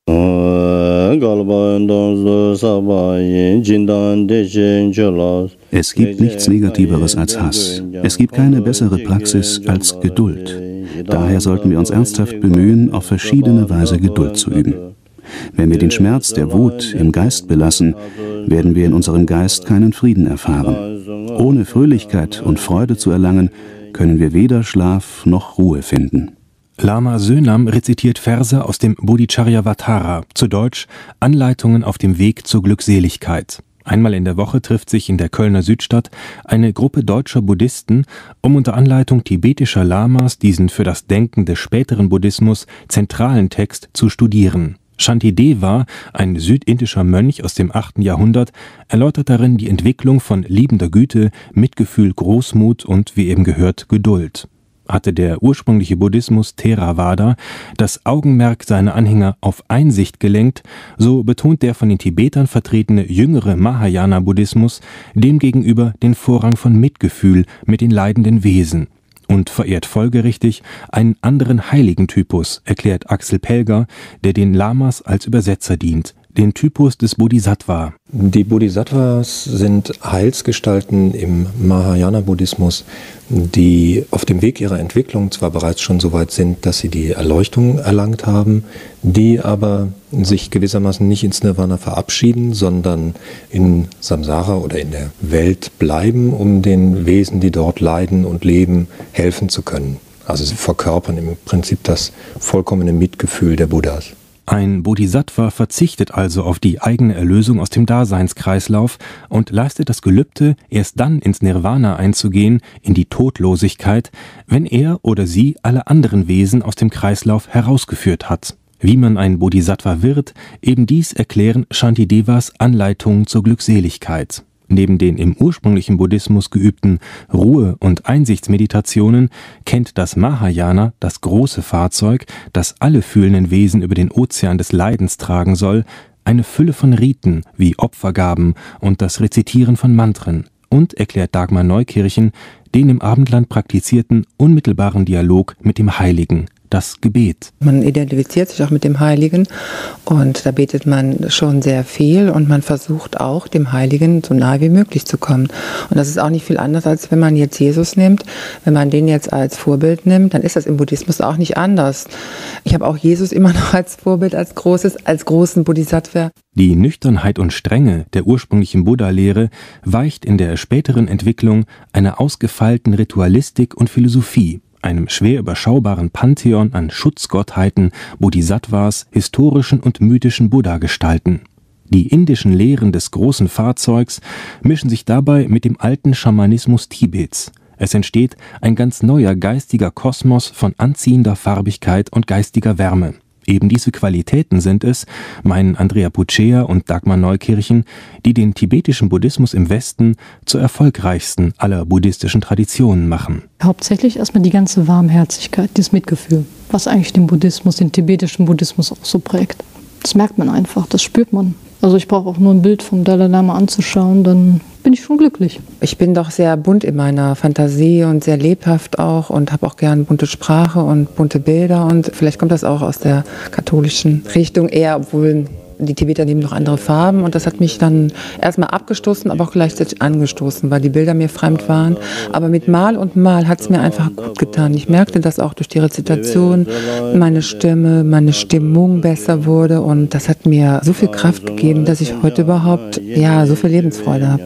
Es gibt nichts Negativeres als Hass. Es gibt keine bessere Praxis als Geduld. Daher sollten wir uns ernsthaft bemühen, auf verschiedene Weise Geduld zu üben. Wenn wir den Schmerz der Wut im Geist belassen, werden wir in unserem Geist keinen Frieden erfahren. Ohne Fröhlichkeit und Freude zu erlangen, können wir weder Schlaf noch Ruhe finden. Lama Sönam rezitiert Verse aus dem Bodhicharyavatara, zu Deutsch Anleitungen auf dem Weg zur Glückseligkeit. Einmal in der Woche trifft sich in der Kölner Südstadt eine Gruppe deutscher Buddhisten, um unter Anleitung tibetischer Lamas diesen für das Denken des späteren Buddhismus zentralen Text zu studieren. Shantideva, ein südindischer Mönch aus dem 8. Jahrhundert, erläutert darin die Entwicklung von liebender Güte, Mitgefühl, Großmut und, wie eben gehört, Geduld. Hatte der ursprüngliche Buddhismus Theravada das Augenmerk seiner Anhänger auf Einsicht gelenkt, so betont der von den Tibetern vertretene jüngere Mahayana-Buddhismus demgegenüber den Vorrang von Mitgefühl mit den leidenden Wesen und verehrt folgerichtig einen anderen Heiligentypus, erklärt Axel Pelger, der den Lamas als Übersetzer dient, den Typus des Bodhisattva. Die Bodhisattvas sind Heilsgestalten im Mahayana-Buddhismus, die auf dem Weg ihrer Entwicklung zwar bereits schon so weit sind, dass sie die Erleuchtung erlangt haben, die aber sich gewissermaßen nicht ins Nirvana verabschieden, sondern in Samsara oder in der Welt bleiben, um den Wesen, die dort leiden und leben, helfen zu können. Also sie verkörpern im Prinzip das vollkommene Mitgefühl der Buddhas. Ein Bodhisattva verzichtet also auf die eigene Erlösung aus dem Daseinskreislauf und leistet das Gelübde, erst dann ins Nirvana einzugehen, in die Todlosigkeit, wenn er oder sie alle anderen Wesen aus dem Kreislauf herausgeführt hat. Wie man ein Bodhisattva wird, eben dies erklären Shantidevas Anleitungen zur Glückseligkeit. Neben den im ursprünglichen Buddhismus geübten Ruhe- und Einsichtsmeditationen kennt das Mahayana das große Fahrzeug, das alle fühlenden Wesen über den Ozean des Leidens tragen soll, eine Fülle von Riten wie Opfergaben und das Rezitieren von Mantren und erklärt Dagmar Neukirchen den im Abendland praktizierten unmittelbaren Dialog mit dem Heiligen, das Gebet. Man identifiziert sich auch mit dem Heiligen und da betet man schon sehr viel und man versucht auch, dem Heiligen so nahe wie möglich zu kommen. Und das ist auch nicht viel anders, als wenn man jetzt Jesus nimmt. Wenn man den jetzt als Vorbild nimmt, dann ist das im Buddhismus auch nicht anders. Ich habe auch Jesus immer noch als Vorbild, als großen Bodhisattva. Die Nüchternheit und Strenge der ursprünglichen Buddha-Lehre weicht in der späteren Entwicklung einer ausgefeilten Ritualistik und Philosophie, einem schwer überschaubaren Pantheon an Schutzgottheiten, Bodhisattvas, historischen und mythischen Buddha-Gestalten. Die indischen Lehren des großen Fahrzeugs mischen sich dabei mit dem alten Schamanismus Tibets. Es entsteht ein ganz neuer geistiger Kosmos von anziehender Farbigkeit und geistiger Wärme. Eben diese Qualitäten sind es, meinen Andrea Pucea und Dagmar Neukirchen, die den tibetischen Buddhismus im Westen zur erfolgreichsten aller buddhistischen Traditionen machen. Hauptsächlich erstmal die ganze Warmherzigkeit, dieses Mitgefühl, was eigentlich den Buddhismus, den tibetischen Buddhismus auch so prägt. Das merkt man einfach, das spürt man. Also ich brauche auch nur ein Bild vom Dalai Lama anzuschauen, dann bin ich schon glücklich. Ich bin doch sehr bunt in meiner Fantasie und sehr lebhaft auch und habe auch gern bunte Sprache und bunte Bilder und vielleicht kommt das auch aus der katholischen Richtung eher, obwohl die Tibeter nehmen noch andere Farben und das hat mich dann erstmal abgestoßen, aber auch gleichzeitig angestoßen, weil die Bilder mir fremd waren. Aber mit Mal und Mal hat es mir einfach gut getan. Ich merkte das auch durch die Rezitation, meine Stimme, meine Stimmung besser wurde und das hat mir so viel Kraft gegeben, dass ich heute überhaupt so viel Lebensfreude habe.